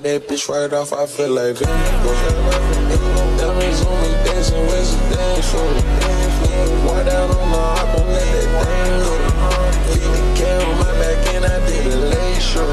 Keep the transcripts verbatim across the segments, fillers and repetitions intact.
that bitch right off, I feel like Vindigo. Diamonds on me dancing, where's the dance for? Walk down on the hop and let that thing go. fifty K on my back and I did a late show.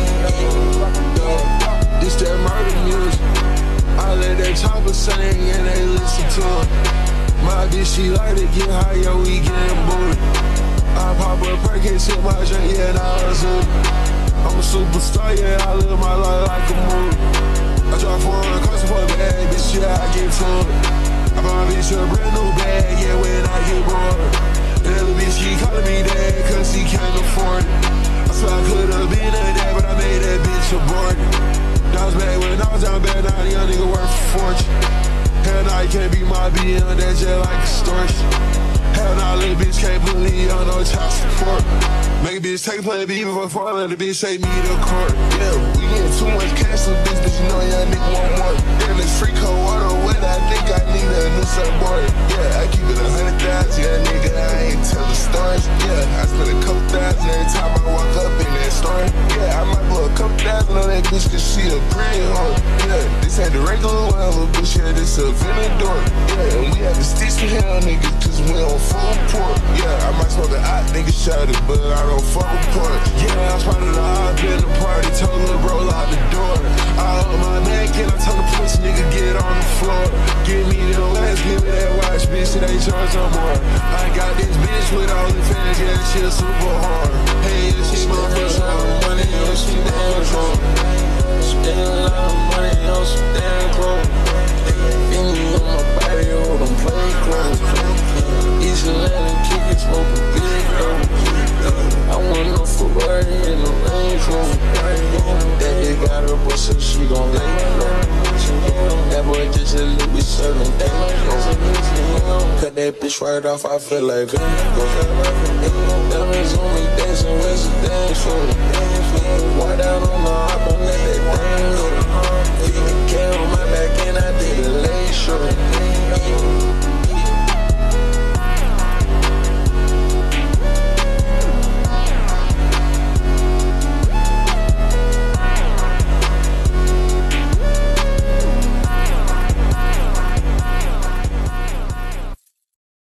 This that murder music. I let that chopper sing and they listen to it. My bitch, she like to get high, yo, we getting booty. I pop a perk and sip my drink, yeah, now it's it. I'm a superstar, yeah, I live my life like a movie. I drive four hundred cars for a bag, bitch, yeah, I get to it. I buy my bitch a brand new bag, yeah, when I get bored. That little bitch, she calling me dad, cause she can't afford it. I swear I could've been a dad, but I made that bitch aborted. That was bad when I was down bad, now the young nigga worth a fortune. Hell nah, you can't be my B M, that jet like extortion. Hell nah, little bitch can't put me on no child support. Make a bitch take a plan B before falling, the bitch take me to court. Yeah, we getting too much cash, so bitch, bitch, you know young nigga want more. Damn, this free cold water wet, I think I need a new surfboard. Yeah, I keep it a hundred thousand, yeah, nigga, I ain't tellin' stories. Yeah, I spend a couple thousand every time I walk up in that store. Yeah, I might blow a couple thousand on that bitch, cause she a pretty hoe. Yeah, this ain't the regular one, little bitch, yeah, this a Venador. Yeah, and we have to stitch for hell, nigga, cause we on full port. Yeah, I might smoke a hot nigga shot it, but I don't fuck with pork. Yeah, I was part of the hop in the party, told little bro lock the door. I up my neck and I told the pussy nigga get on the floor. Give me the last, give me that watch, bitch, it ain't charge no more. I got this bitch with all the fans, yeah, she super hard. Hey, yeah, she my first lot of money, yo, she damn drunk. Spend a lot of money on some damn clothes. Feeling on my body, hold them play clothes. East Atlanta, kick it, smoking big dope. I want no Ferrari in the Range Rover. That bitch got her boy, so she gon' lay low. That boy just a little bit serving damn. Cut that bitch right off, I feel like Vindigo. Diamonds on me dancing, where's the dance for? Walk down on the hop and let that thing go.